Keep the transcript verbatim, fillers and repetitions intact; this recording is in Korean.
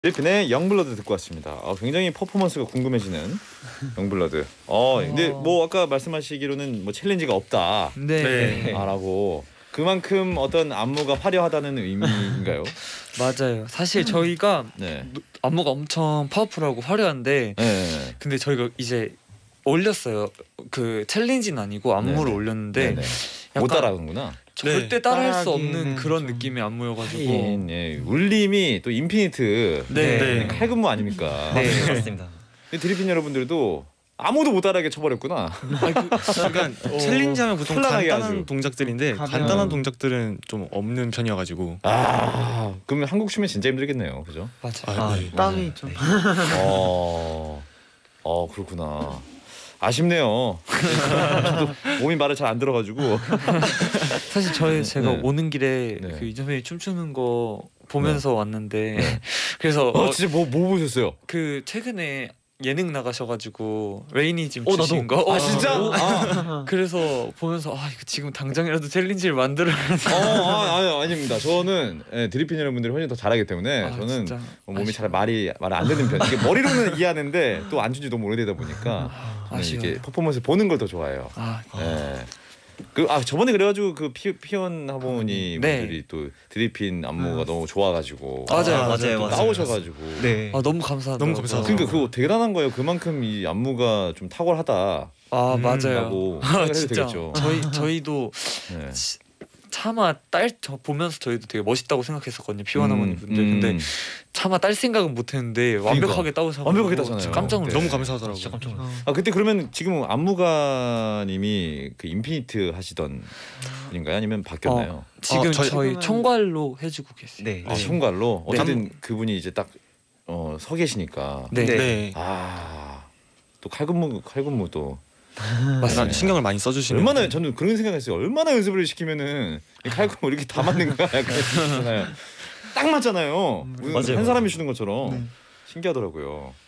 필리핀의 영블러드 듣고 왔습니다. 어, 굉장히 퍼포먼스가 궁금해지는 영블러드. 어, 근데 뭐 아까 말씀하시기로는 뭐 챌린지가 없다. 네. 네. 라고 그만큼 어떤 안무가 화려하다는 의미인가요? 맞아요. 사실 저희가 네. 안무가 엄청 파워풀하고 화려한데 네. 근데 저희가 이제 올렸어요. 그 챌린지는 아니고 안무를 네네. 올렸는데 네네. 못 따라하는구나. 절대 네. 따라할 수 없는 따라하기는 그런 좀... 느낌의 안무여가지고 하긴, 예. 울림이 또 인피니트 네. 네. 칼군무 아닙니까? 네, 맞습니다. 드리핀 여러분들도 아무도 못 따라하게 쳐버렸구나. 약간 어, 챌린지하면 보통 간단한 아주. 동작들인데 가벼운. 간단한 동작들은 좀 없는 편이어가지고. 아, 그러면 한국 춤이 진짜 힘들겠네요, 그죠? 맞아. 아, 아, 네. 땀이 좀. 어, 어 그렇구나. 아쉽네요. 저도 몸이 말을 잘 안 들어가지고. 사실 저희 제가 네. 오는 길에 네. 그 이정현이 춤추는 거 보면서 네. 왔는데 네. 그래서 어, 어, 진짜 뭐 뭐 보셨어요? 그 최근에 예능 나가셔가지고 레이니 지금 어, 나도. 주신 거. 아 진짜? 어, 아, 그래서 보면서 아 이거 지금 당장이라도 챌린지를 만들어야 어, 아, 아니 아닙니다. 저는 예, 드리핀 여러분들이 훨씬 더 잘하기 때문에 아, 저는 진짜 뭐 몸이 아쉬워요. 잘 말이 말 안 되는 편. 이게 머리로는 이해하는데 또 안 준지 너무 오래되다 보니까 저는 아쉬워요. 이게 퍼포먼스 보는 걸 더 좋아해요. 아, 예. 그 아 저번에 그래가지고 그 피, 피원 하모니 네. 분들이 또 드리핀 안무가 너무 좋아가지고 맞아요, 아, 맞아요, 맞아요. 나오셔가지고 네. 아 너무 감사하다. 너무 감사하다. 그러니까 그거 대단한 거예요. 그만큼 이 안무가 좀 탁월하다라고 아 음, 맞아요. 아 생각해도 진짜 되겠죠. 저희 저희도 네. 치- 차마 딸 저 보면서 저희도 되게 멋있다고 생각했었거든요. 피원 음, 어머니 분들. 음. 근데 차마 딸 생각은 못했는데 완벽하게 따오셔서 완벽하게 따잖아요. 깜짝 놀랐어요. 네. 너무 감사하더라고요. 진짜 깜짝 놀랐어요. 아 그때 그러면 지금 안무가님이 그 인피니트 하시던 분인가요? 아니면 바뀌었나요? 지금 어, 저희- 저희 총괄로 해주고 계세요. 네. 아 총괄로 네. 어쨌든 그분이 이제 딱 어 서 계시니까 네. 네. 네. 아또 칼군무 칼군무도 맞습니다. 네. 신경을 많이 써주시는. 얼마나 저는 그런 생각했어요. 얼마나 연습을 시키면은 이 칼군무 이렇게 다 맞는 거야? 약간 있잖아요. 딱 맞잖아요. 무슨 맞아요. 한 사람이 추는 것처럼 네. 신기하더라고요.